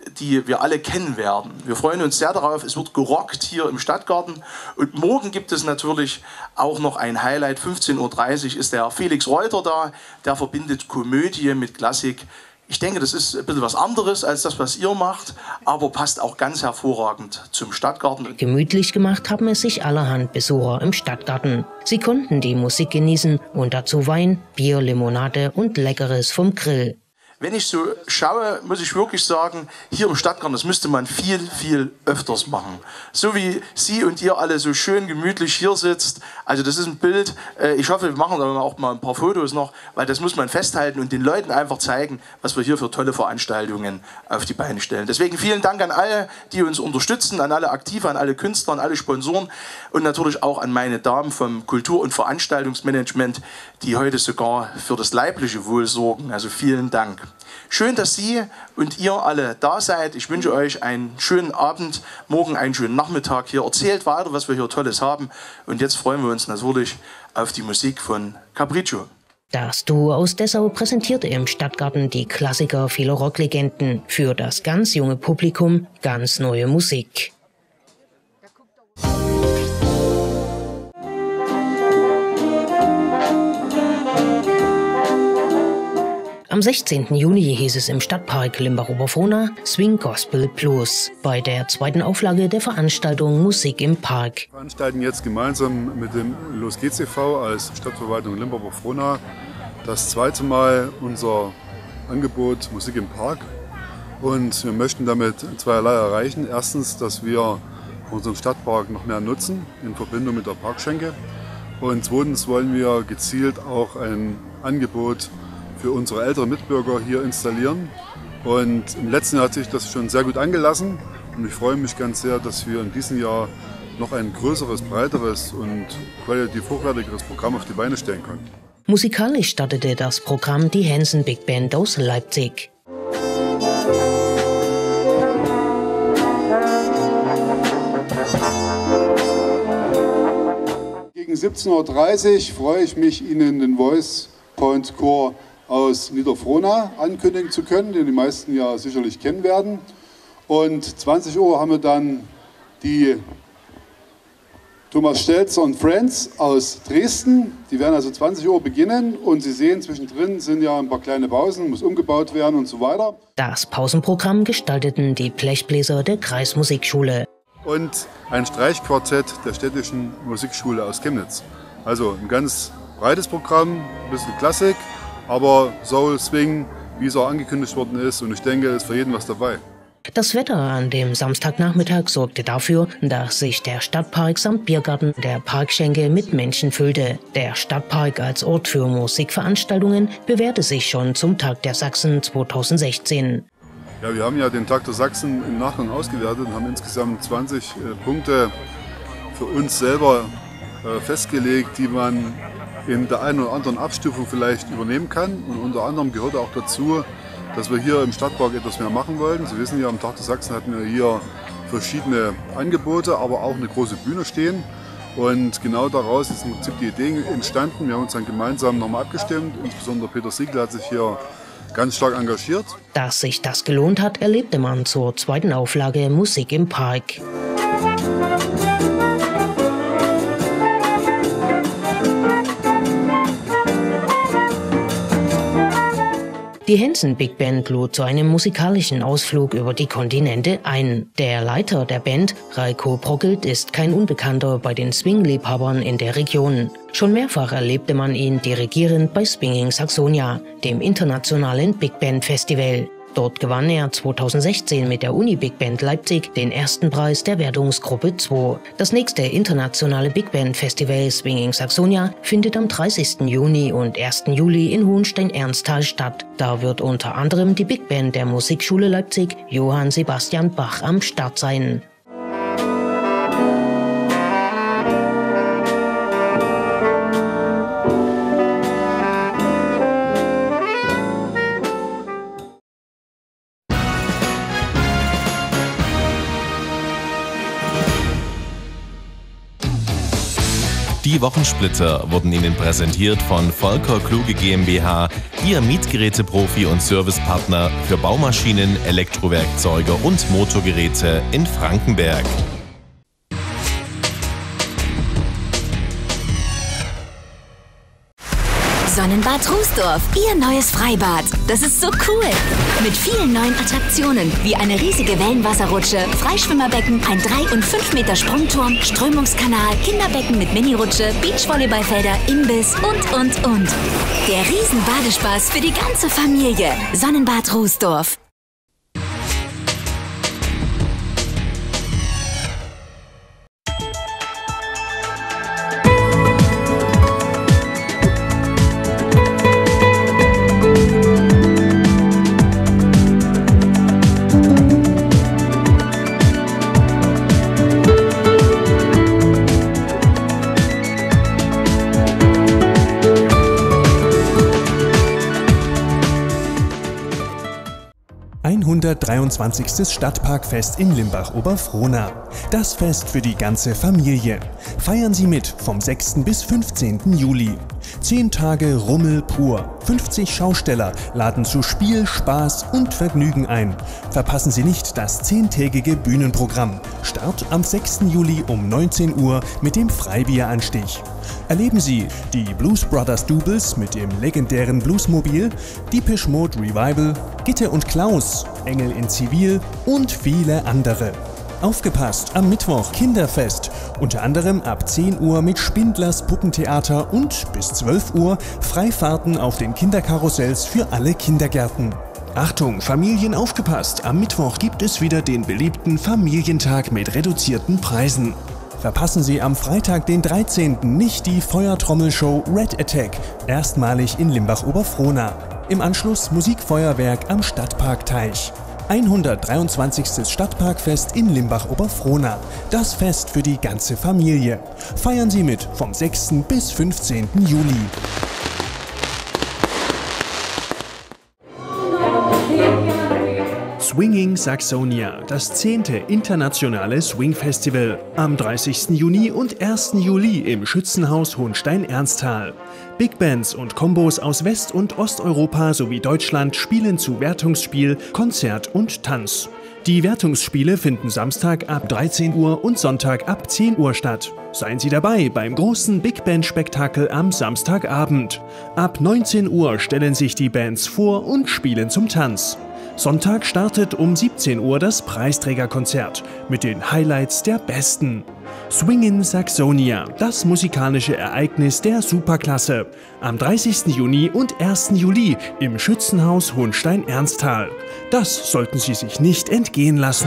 die wir alle kennen werden. Wir freuen uns sehr darauf, es wird gerockt hier im Stadtgarten und morgen gibt es natürlich auch noch ein Highlight. 15:30 Uhr ist der Felix Reuter da, der verbindet Komödie mit Klassik. Ich denke, das ist ein bisschen was anderes als das, was ihr macht, aber passt auch ganz hervorragend zum Stadtgarten. Gemütlich gemacht haben es sich allerhand Besucher im Stadtgarten. Sie konnten die Musik genießen und dazu Wein, Bier, Limonade und Leckeres vom Grill. Wenn ich so schaue, muss ich wirklich sagen, hier im Stadtgarten, das müsste man viel, viel öfters machen. So wie Sie und ihr alle so schön gemütlich hier sitzt. Also das ist ein Bild, ich hoffe, wir machen da auch mal ein paar Fotos noch, weil das muss man festhalten und den Leuten einfach zeigen, was wir hier für tolle Veranstaltungen auf die Beine stellen. Deswegen vielen Dank an alle, die uns unterstützen, an alle Aktive, an alle Künstler, an alle Sponsoren und natürlich auch an meine Damen vom Kultur- und Veranstaltungsmanagement, die heute sogar für das leibliche Wohl sorgen. Also vielen Dank. Schön, dass Sie und ihr alle da seid. Ich wünsche euch einen schönen Abend, morgen einen schönen Nachmittag hier. Erzählt weiter, was wir hier Tolles haben. Und jetzt freuen wir uns natürlich auf die Musik von Capriccio. Das Duo aus Dessau präsentierte im Stadtgarten die Klassiker vieler Rocklegenden. Für das ganz junge Publikum ganz neue Musik. Am 16. Juni hieß es im Stadtpark Limbach-Oberfrohna Swing Gospel Plus bei der zweiten Auflage der Veranstaltung Musik im Park. Wir veranstalten jetzt gemeinsam mit dem Los geht's e.V. als Stadtverwaltung Limbach-Oberfrohna das zweite Mal unser Angebot Musik im Park. Und wir möchten damit zweierlei erreichen. Erstens, dass wir unseren Stadtpark noch mehr nutzen in Verbindung mit der Parkschenke. Und zweitens wollen wir gezielt auch ein Angebot für unsere älteren Mitbürger hier installieren. Und im letzten Jahr hat sich das schon sehr gut angelassen. Und ich freue mich ganz sehr, dass wir in diesem Jahr noch ein größeres, breiteres und qualitativ hochwertigeres Programm auf die Beine stellen können. Musikalisch startete das Programm die Hansen Big Band aus Leipzig. Gegen 17:30 Uhr freue ich mich, Ihnen den Voice Point Chor aus Niederfrohna ankündigen zu können, den die meisten ja sicherlich kennen werden. Und 20 Uhr haben wir dann die Thomas Stelzer und Friends aus Dresden. Die werden also 20 Uhr beginnen und Sie sehen, zwischendrin sind ja ein paar kleine Pausen, muss umgebaut werden und so weiter. Das Pausenprogramm gestalteten die Blechbläser der Kreismusikschule. Und ein Streichquartett der städtischen Musikschule aus Chemnitz. Also ein ganz breites Programm, ein bisschen Klassik, aber Soul, Swing, wie es auch angekündigt worden ist. Und ich denke, es ist für jeden was dabei. Das Wetter an dem Samstagnachmittag sorgte dafür, dass sich der Stadtpark samt Biergarten der Parkschenke mit Menschen füllte. Der Stadtpark als Ort für Musikveranstaltungen bewährte sich schon zum Tag der Sachsen 2016. Ja, wir haben ja den Tag der Sachsen im Nachgang ausgewertet und haben insgesamt 20 Punkte für uns selber festgelegt, die man in der einen oder anderen Abstufung vielleicht übernehmen kann. Und unter anderem gehört auch dazu, dass wir hier im Stadtpark etwas mehr machen wollten. Sie wissen ja, am Tag der Sachsen hatten wir hier verschiedene Angebote, aber auch eine große Bühne stehen. Und genau daraus ist im Prinzip die Idee entstanden. Wir haben uns dann gemeinsam nochmal abgestimmt. Insbesondere Peter Siegel hat sich hier ganz stark engagiert. Dass sich das gelohnt hat, erlebte man zur zweiten Auflage Musik im Park. Die Hansen Big Band lud zu einem musikalischen Ausflug über die Kontinente ein. Der Leiter der Band, Reiko Brockelt, ist kein Unbekannter bei den Swing-Liebhabern in der Region. Schon mehrfach erlebte man ihn dirigierend bei Swinging Saxonia, dem internationalen Big Band Festival. Dort gewann er 2016 mit der Uni Big Band Leipzig den ersten Preis der Wertungsgruppe 2. Das nächste internationale Big Band Festival Swinging Saxonia findet am 30. Juni und 1. Juli in Hohenstein-Ernsthal statt. Da wird unter anderem die Big Band der Musikschule Leipzig Johann Sebastian Bach am Start sein. Die Die Wochensplitter wurden Ihnen präsentiert von Volker Kluge GmbH, Ihr Mietgeräteprofi und Servicepartner für Baumaschinen, Elektrowerkzeuge und Motorgeräte in Frankenberg. Sonnenbad Rußdorf, Ihr neues Freibad. Das ist so cool. Mit vielen neuen Attraktionen, wie eine riesige Wellenwasserrutsche, Freischwimmerbecken, ein 3- und 5 Meter Sprungturm, Strömungskanal, Kinderbecken mit Minirutsche, Beachvolleyballfelder, Imbiss und. Der Riesen-Badespaß für die ganze Familie. Sonnenbad Rußdorf. Stadtparkfest in Limbach-Oberfrohna. Das Fest für die ganze Familie. Feiern Sie mit vom 6. bis 15. Juli. 10 Tage Rummel pur. 50 Schausteller laden zu Spiel, Spaß und Vergnügen ein. Verpassen Sie nicht das 10-tägige Bühnenprogramm. Start am 6. Juli um 19 Uhr mit dem Freibieranstich. Erleben Sie die Blues Brothers Doubles mit dem legendären Bluesmobil, Depeche Mode Revival, Gitte und Klaus, Engel in Zivil und viele andere. Aufgepasst, am Mittwoch Kinderfest, unter anderem ab 10 Uhr mit Spindlers Puppentheater und bis 12 Uhr Freifahrten auf den Kinderkarussells für alle Kindergärten. Achtung, Familien aufgepasst, am Mittwoch gibt es wieder den beliebten Familientag mit reduzierten Preisen. Verpassen Sie am Freitag, den 13. nicht die Feuertrommelshow Red Attack, erstmalig in Limbach-Oberfrohna. Im Anschluss Musikfeuerwerk am Stadtparkteich. 123. Stadtparkfest in Limbach-Oberfrohna. Das Fest für die ganze Familie. Feiern Sie mit vom 6. bis 15. Juli. Swinging Saxonia, das 10. internationale Swing-Festival. Am 30. Juni und 1. Juli im Schützenhaus Hohenstein-Ernsthal. Big Bands und Kombos aus West- und Osteuropa sowie Deutschland spielen zu Wertungsspiel, Konzert und Tanz. Die Wertungsspiele finden Samstag ab 13 Uhr und Sonntag ab 10 Uhr statt. Seien Sie dabei beim großen Big Band-Spektakel am Samstagabend. Ab 19 Uhr stellen sich die Bands vor und spielen zum Tanz. Sonntag startet um 17 Uhr das Preisträgerkonzert mit den Highlights der Besten. Swingin' Saxonia, das musikalische Ereignis der Superklasse. Am 30. Juni und 1. Juli im Schützenhaus Hohenstein-Ernsthal. Das sollten Sie sich nicht entgehen lassen.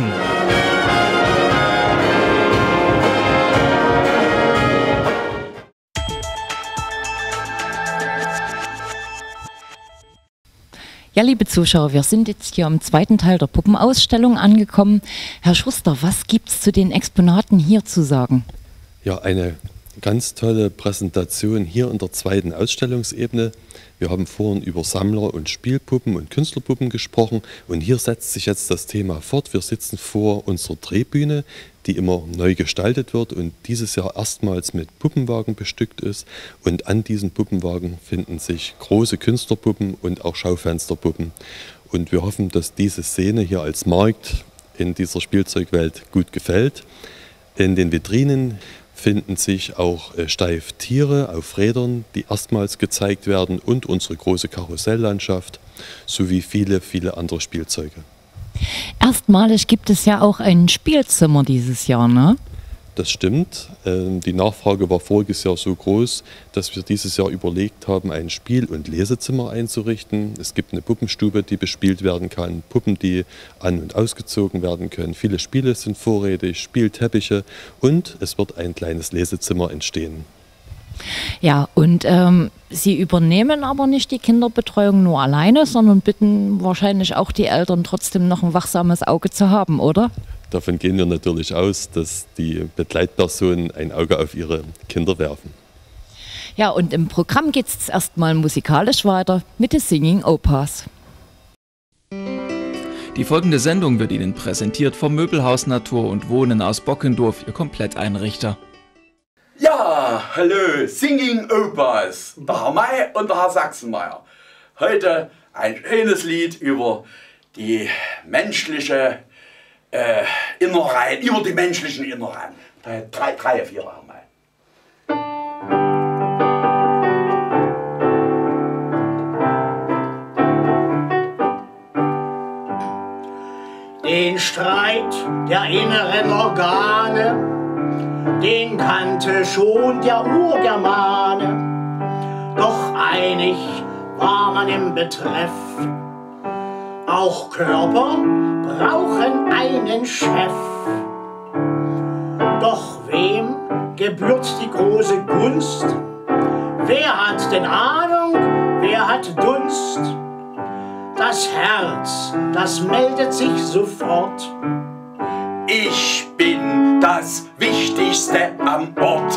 Ja, liebe Zuschauer, wir sind jetzt hier im zweiten Teil der Puppenausstellung angekommen. Herr Schuster, was gibt es zu den Exponaten hier zu sagen? Ja, eine ganz tolle Präsentation hier in der zweiten Ausstellungsebene. Wir haben vorhin über Sammler- und Spielpuppen und Künstlerpuppen gesprochen und hier setzt sich jetzt das Thema fort. Wir sitzen vor unserer Drehbühne, die immer neu gestaltet wird und dieses Jahr erstmals mit Puppenwagen bestückt ist. Und an diesen Puppenwagen finden sich große Künstlerpuppen und auch Schaufensterpuppen. Und wir hoffen, dass diese Szene hier als Markt in dieser Spielzeugwelt gut gefällt. In den Vitrinen finden sich auch Steiftiere auf Rädern, die erstmals gezeigt werden und unsere große Karusselllandschaft sowie viele, viele andere Spielzeuge. Erstmalig gibt es ja auch ein Spielzimmer dieses Jahr, ne? Das stimmt. Die Nachfrage war voriges Jahr so groß, dass wir dieses Jahr überlegt haben, ein Spiel- und Lesezimmer einzurichten. Es gibt eine Puppenstube, die bespielt werden kann, Puppen, die an- und ausgezogen werden können. Viele Spiele sind vorrätig, Spielteppiche und es wird ein kleines Lesezimmer entstehen. Ja, und Sie übernehmen aber nicht die Kinderbetreuung nur alleine, sondern bitten wahrscheinlich auch die Eltern trotzdem noch ein wachsames Auge zu haben, oder? Davon gehen wir natürlich aus, dass die Begleitpersonen ein Auge auf ihre Kinder werfen. Ja, und im Programm geht es erstmal musikalisch weiter mit den Singing Opas. Die folgende Sendung wird Ihnen präsentiert vom Möbelhaus Natur und Wohnen aus Bockendorf, Ihr Kompletteinrichter. Ja, Ja, hallo, Singing Opas, der Herr May und der Herr Sachsenmeier. Heute ein schönes Lied über die menschliche Innereien, über die menschlichen Innereien. Drei, vier, Herr May. Den Streit der inneren Organe, den kannte schon der Urgermane. Doch einig war man im Betreff, auch Körper brauchen einen Chef. Doch wem gebührt die große Gunst? Wer hat denn Ahnung, wer hat Dunst? Das Herz, das meldet sich sofort. Ich bin das Wichtigste am Ort.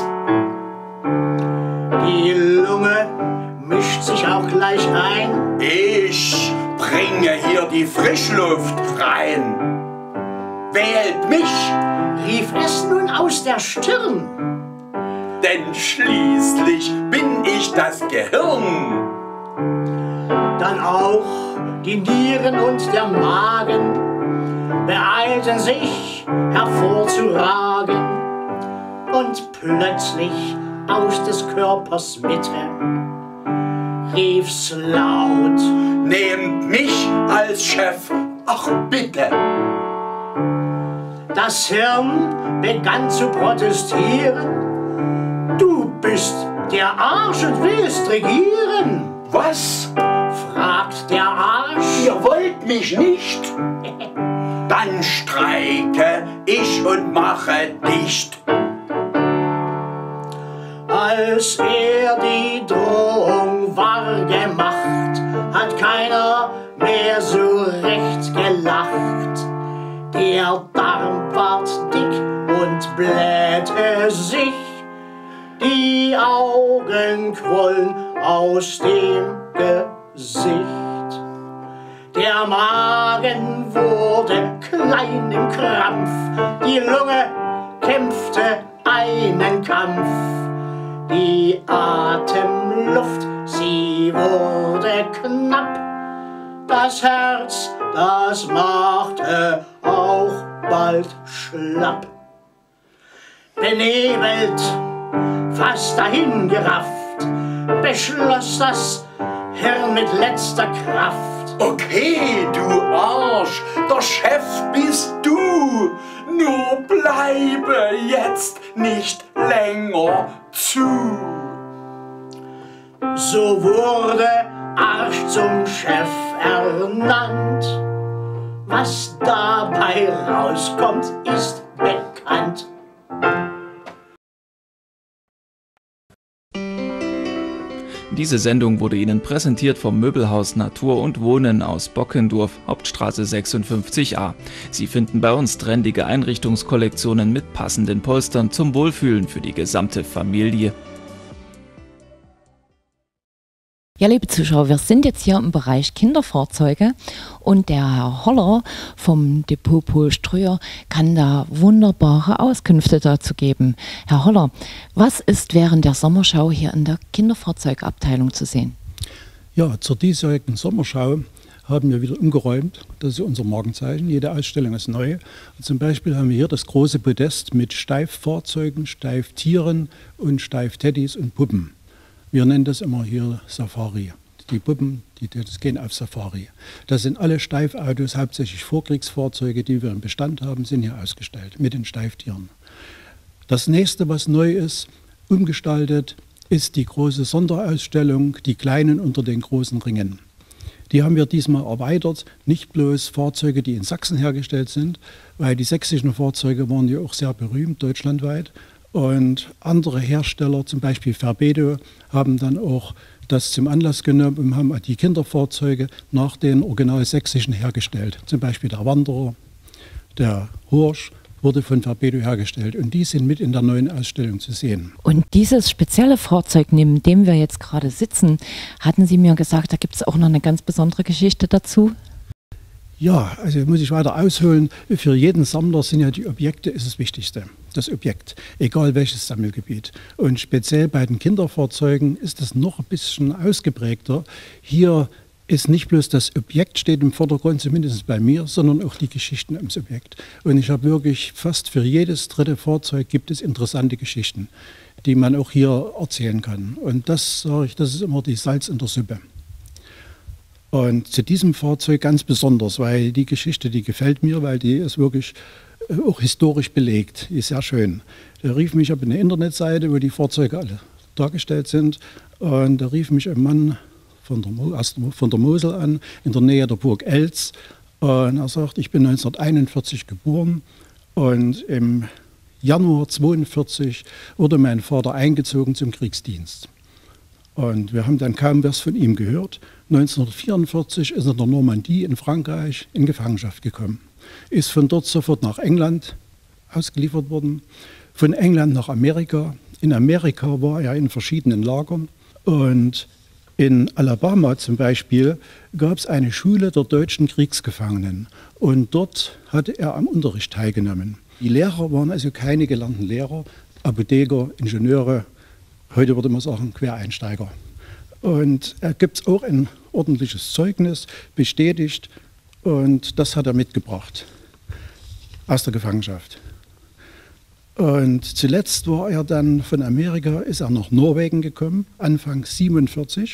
Die Lunge mischt sich auch gleich ein. Ich bringe hier die Frischluft rein. Wählt mich, rief es nun aus der Stirn. Denn schließlich bin ich das Gehirn. Dann auch die Nieren und der Magen beeilten sich hervorzuragen. Und plötzlich aus des Körpers Mitte rief's laut: Nehmt mich als Chef, ach bitte. Das Hirn begann zu protestieren. Du bist der Arsch und willst regieren. Was? Fragt der Arsch. Ihr wollt mich nicht? Dann streike ich und mache dicht. Als er die Drohung wahr gemacht, hat keiner mehr so recht gelacht. Der Darm ward dick und blähte sich, die Augen quollen aus dem Gesicht. Der Magen wurde klein im Krampf, die Lunge kämpfte einen Kampf. Die Atemluft, sie wurde knapp, das Herz, das machte auch bald schlapp. Benebelt, fast dahingerafft, beschloss das Hirn mit letzter Kraft. Okay, du Arsch, der Chef bist du, nur bleibe jetzt nicht länger zu. So wurde Arsch zum Chef ernannt. Was dabei rauskommt, ist bekannt. Diese Sendung wurde Ihnen präsentiert vom Möbelhaus Natur und Wohnen aus Bockendorf, Hauptstraße 56a. Sie finden bei uns trendige Einrichtungskollektionen mit passenden Polstern zum Wohlfühlen für die gesamte Familie. Ja, liebe Zuschauer, wir sind jetzt hier im Bereich Kinderfahrzeuge und der Herr Holler vom Depot Pohl-Ströer kann da wunderbare Auskünfte dazu geben. Herr Holler, was ist während der Sommerschau hier in der Kinderfahrzeugabteilung zu sehen? Ja, zur diesjährigen Sommerschau haben wir wieder umgeräumt. Das ist unser Markenzeichen. Jede Ausstellung ist neu. Und zum Beispiel haben wir hier das große Podest mit Steiffahrzeugen, Steifftieren und Steifteddys und Puppen. Wir nennen das immer hier Safari. Die Puppen, das gehen auf Safari. Das sind alle Steifautos, hauptsächlich Vorkriegsfahrzeuge, die wir im Bestand haben, sind hier ausgestellt mit den Steiftieren. Das nächste, was neu ist, umgestaltet, ist die große Sonderausstellung, die Kleinen unter den großen Ringen. Die haben wir diesmal erweitert, nicht bloß Fahrzeuge, die in Sachsen hergestellt sind, weil die sächsischen Fahrzeuge waren ja auch sehr berühmt deutschlandweit. Und andere Hersteller, zum Beispiel Verbedo, haben dann auch das zum Anlass genommen und haben die Kinderfahrzeuge nach den original sächsischen hergestellt. Zum Beispiel der Wanderer, der Horsch wurde von Verbedo hergestellt und die sind mit in der neuen Ausstellung zu sehen. Und dieses spezielle Fahrzeug, neben dem wir jetzt gerade sitzen, hatten Sie mir gesagt, da gibt es auch noch eine ganz besondere Geschichte dazu? Ja, also muss ich weiter ausholen. Für jeden Sammler sind ja die Objekte ist das Wichtigste. Das Objekt, egal welches Sammelgebiet. Und speziell bei den Kinderfahrzeugen ist das noch ein bisschen ausgeprägter. Hier ist nicht bloß das Objekt steht im Vordergrund, zumindest bei mir, sondern auch die Geschichten ums Objekt. Und ich habe wirklich fast für jedes dritte Fahrzeug gibt es interessante Geschichten, die man auch hier erzählen kann. Und das sage ich, das ist immer die Salz in der Suppe. Und zu diesem Fahrzeug ganz besonders, weil die Geschichte, die gefällt mir, weil die ist wirklich auch historisch belegt, die ist sehr schön. Da rief mich auf eine Internetseite, wo die Fahrzeuge alle dargestellt sind, und da rief mich ein Mann von der Mosel an, in der Nähe der Burg Elz, und er sagt, ich bin 1941 geboren und im Januar 1942 wurde mein Vater eingezogen zum Kriegsdienst. Und wir haben dann kaum was von ihm gehört. 1944 ist er in der Normandie in Frankreich in Gefangenschaft gekommen. Ist von dort sofort nach England ausgeliefert worden, von England nach Amerika. In Amerika war er in verschiedenen Lagern. Und in Alabama zum Beispiel gab es eine Schule der deutschen Kriegsgefangenen. Und dort hatte er am Unterricht teilgenommen. Die Lehrer waren also keine gelernten Lehrer, Apotheker, Ingenieure, heute würde man sagen Quereinsteiger. Und er gibt auch ein ordentliches Zeugnis, bestätigt, und das hat er mitgebracht aus der Gefangenschaft. Und zuletzt war er dann von Amerika, ist er nach Norwegen gekommen, Anfang 1947,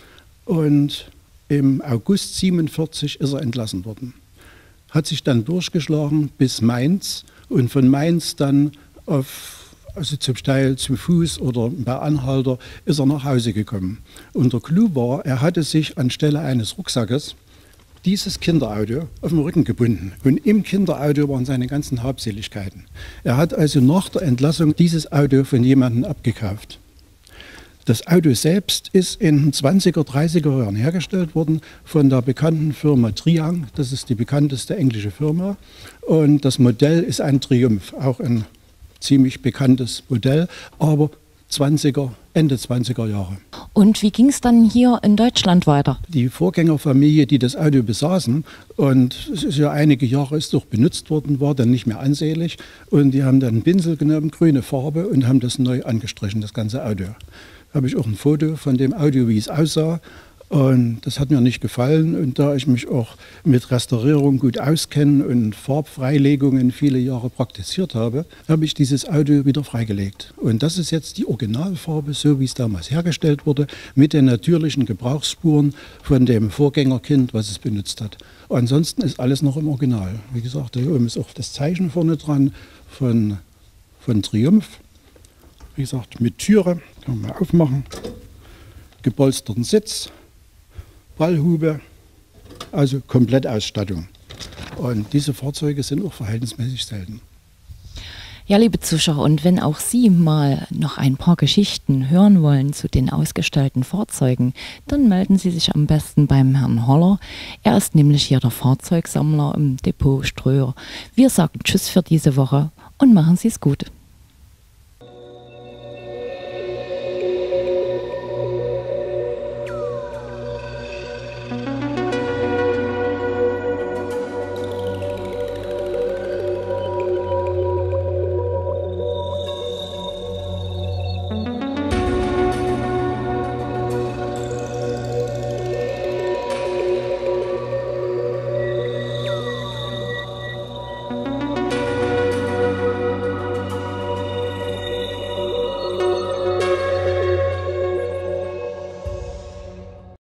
und im August 1947 ist er entlassen worden. Hat sich dann durchgeschlagen bis Mainz und von Mainz dann also zum Teil zu Fuß oder bei Anhalter, ist er nach Hause gekommen. Und der Clou war, er hatte sich anstelle eines Rucksackes dieses Kinderauto auf dem Rücken gebunden. Und im Kinderauto waren seine ganzen Habseligkeiten. Er hat also nach der Entlassung dieses Auto von jemandem abgekauft. Das Auto selbst ist in den 20er, 30er Jahren hergestellt worden von der bekannten Firma Triang. Das ist die bekannteste englische Firma. Und das Modell ist ein Triumph, auch ein ziemlich bekanntes Modell, aber Ende 20er Jahre. Und wie ging es dann hier in Deutschland weiter? Die Vorgängerfamilie, die das Auto besaßen, und es ist ja einige Jahre ist doch benutzt worden, war dann nicht mehr ansehlich, und die haben dann einen Pinsel genommen, grüne Farbe, und haben das neu angestrichen, das ganze Auto. Da habe ich auch ein Foto von dem Auto, wie es aussah. Und das hat mir nicht gefallen, und da ich mich auch mit Restaurierung gut auskenne und Farbfreilegungen viele Jahre praktiziert habe, habe ich dieses Auto wieder freigelegt. Und das ist jetzt die Originalfarbe, so wie es damals hergestellt wurde, mit den natürlichen Gebrauchsspuren von dem Vorgängerkind, was es benutzt hat. Ansonsten ist alles noch im Original. Wie gesagt, da oben ist auch das Zeichen vorne dran von Triumph. Wie gesagt, mit Türe, kann man aufmachen, gepolsterten Sitz, Ballhube, also Komplettausstattung. Und diese Fahrzeuge sind auch verhältnismäßig selten. Ja, liebe Zuschauer, und wenn auch Sie mal noch ein paar Geschichten hören wollen zu den ausgestellten Fahrzeugen, dann melden Sie sich am besten beim Herrn Holler. Er ist nämlich hier der Fahrzeugsammler im Depot Ströer. Wir sagen Tschüss für diese Woche und machen Sie es gut.